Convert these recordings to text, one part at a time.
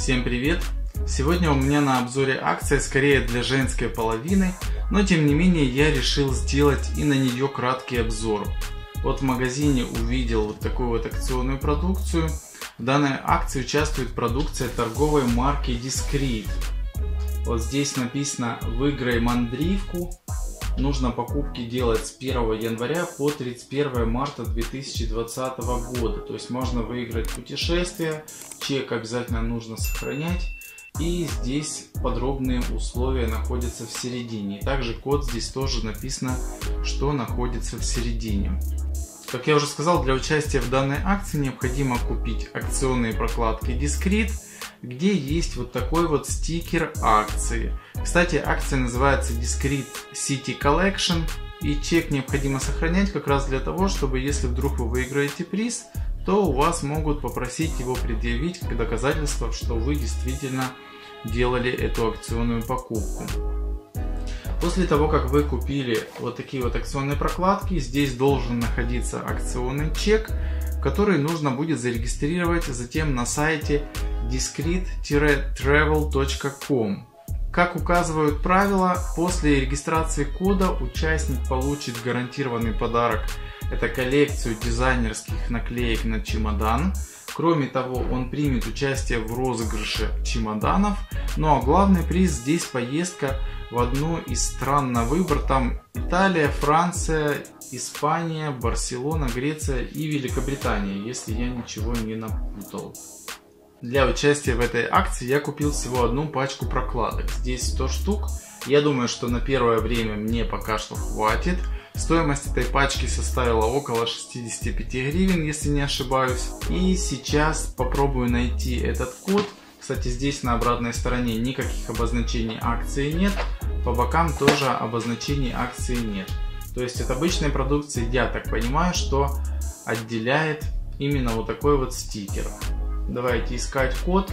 Всем привет! Сегодня у меня на обзоре акция скорее для женской половины, но тем не менее я решил сделать и на нее краткий обзор. Вот в магазине увидел вот такую вот акционную продукцию. В данной акции участвует продукция торговой марки Discreet. Вот здесь написано «Выиграй мандривку». Нужно покупки делать с 1 января по 31 марта 2020 года. То есть можно выиграть путешествие, чек обязательно нужно сохранять. И здесь подробные условия находятся в середине. И также код здесь тоже написано, что находится в середине. Как я уже сказал, для участия в данной акции необходимо купить акционные прокладки Discreet, где есть вот такой вот стикер акции. Кстати, акция называется Discreet City Collection, и чек необходимо сохранять как раз для того, чтобы если вдруг вы выиграете приз, то у вас могут попросить его предъявить как доказательство, что вы действительно делали эту акционную покупку. После того, как вы купили вот такие вот акционные прокладки, здесь должен находиться акционный чек, который нужно будет зарегистрировать затем на сайте discreet-travel.com. Как указывают правила, после регистрации кода участник получит гарантированный подарок. Это коллекцию дизайнерских наклеек на чемодан. Кроме того, он примет участие в розыгрыше чемоданов. Ну а главный приз здесь поездка в одну из стран на выбор. Там Италия, Франция, Испания, Барселона, Греция и Великобритания, если я ничего не напутал. Для участия в этой акции я купил всего одну пачку прокладок. Здесь 100 штук. Я думаю, что на первое время мне пока что хватит. Стоимость этой пачки составила около 65 гривен, если не ошибаюсь. И сейчас попробую найти этот код. Кстати, здесь на обратной стороне никаких обозначений акции нет. По бокам тоже обозначений акции нет. То есть от обычной продукции, я так понимаю, что отделяет именно вот такой вот стикер. Давайте искать код.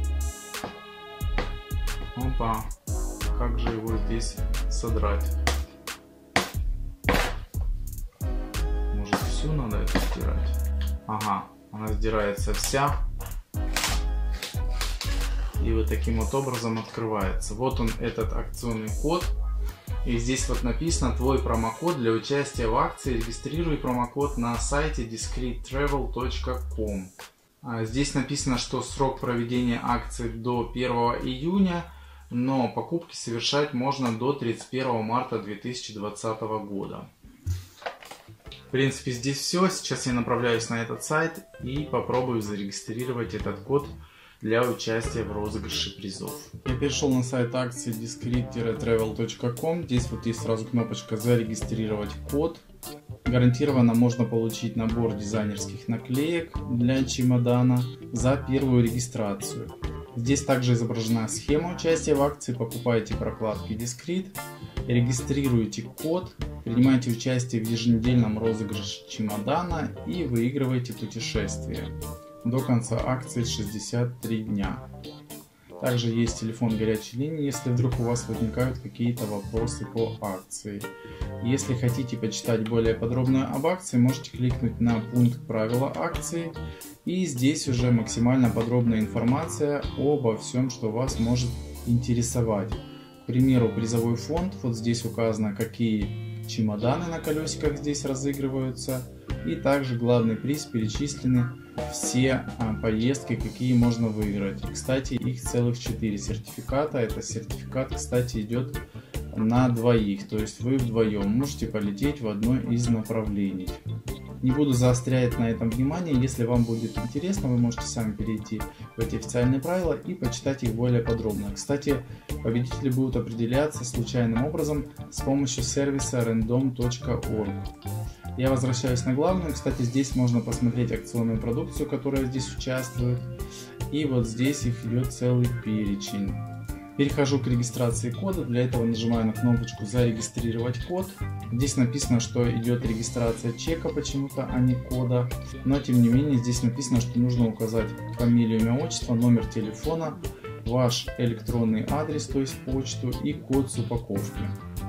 Опа, как же его здесь содрать? Может, всю надо это стирать? Ага, она сдирается вся. И вот таким вот образом открывается. Вот он, этот акционный код. И здесь вот написано твой промокод для участия в акции. Регистрируй промокод на сайте discreet-travel.com. Здесь написано, что срок проведения акции до 1 июня, но покупки совершать можно до 31 марта 2020 года. В принципе, здесь все. Сейчас я направляюсь на этот сайт и попробую зарегистрировать этот код для участия в розыгрыше призов. Я перешел на сайт акции discreet-travel.com. Здесь вот есть сразу кнопочка «Зарегистрировать код». Гарантированно можно получить набор дизайнерских наклеек для чемодана за первую регистрацию. Здесь также изображена схема участия в акции. Покупаете прокладки Discreet, регистрируете код, принимаете участие в еженедельном розыгрыше чемодана и выигрываете путешествие. До конца акции 63 дня. Также есть телефон горячей линии, если вдруг у вас возникают какие-то вопросы по акции. Если хотите почитать более подробно об акции, можете кликнуть на пункт правила акции. И здесь уже максимально подробная информация обо всем, что вас может интересовать. К примеру, призовой фонд. Вот здесь указано, какие чемоданы на колесиках здесь разыгрываются. И также главный приз перечислены все поездки, какие можно выиграть. Кстати, их целых 4 сертификата. Это сертификат, кстати, идет на двоих. То есть вы вдвоем можете полететь в одно из направлений. Не буду заострять на этом внимание. Если вам будет интересно, вы можете сами перейти в эти официальные правила и почитать их более подробно. Кстати, победители будут определяться случайным образом с помощью сервиса random.org. Я возвращаюсь на главную. Кстати, здесь можно посмотреть акционную продукцию, которая здесь участвует. И вот здесь их идет целый перечень. Перехожу к регистрации кода. Для этого нажимаю на кнопочку «Зарегистрировать код». Здесь написано, что идет регистрация чека почему-то, а не кода. Но тем не менее здесь написано, что нужно указать фамилию, имя, отчество, номер телефона, ваш электронный адрес, то есть почту, и код с упаковки.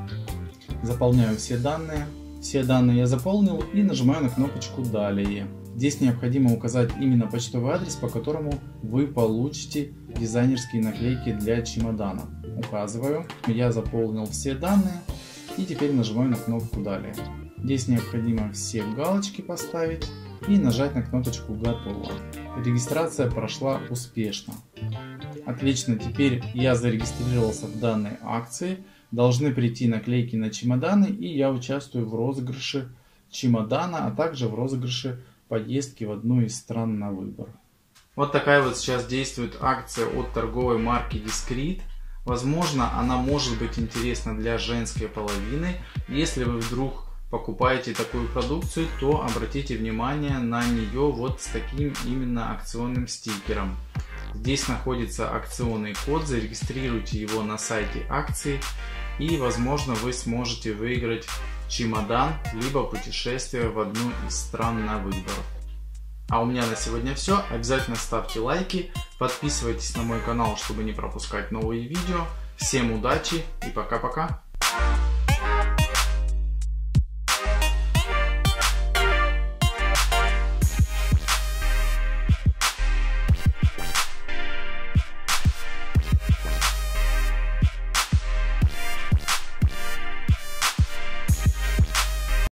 Заполняю все данные. Все данные я заполнил и нажимаю на кнопочку «Далее». Здесь необходимо указать именно почтовый адрес, по которому вы получите дизайнерские наклейки для чемодана. Указываю, я заполнил все данные и теперь нажимаю на кнопку «Далее». Здесь необходимо все галочки поставить и нажать на кнопочку «Готово». Регистрация прошла успешно. Отлично, теперь я зарегистрировался в данной акции. Должны прийти наклейки на чемоданы, и я участвую в розыгрыше чемодана, а также в розыгрыше поездки в одну из стран на выбор. Вот такая вот сейчас действует акция от торговой марки Discreet. Возможно, она может быть интересна для женской половины. Если вы вдруг покупаете такую продукцию, то обратите внимание на нее вот с таким именно акционным стикером. Здесь находится акционный код, зарегистрируйте его на сайте акции, и возможно вы сможете выиграть чемодан, либо путешествие в одну из стран на выбор. А у меня на сегодня все. Обязательно ставьте лайки, подписывайтесь на мой канал, чтобы не пропускать новые видео. Всем удачи и пока-пока!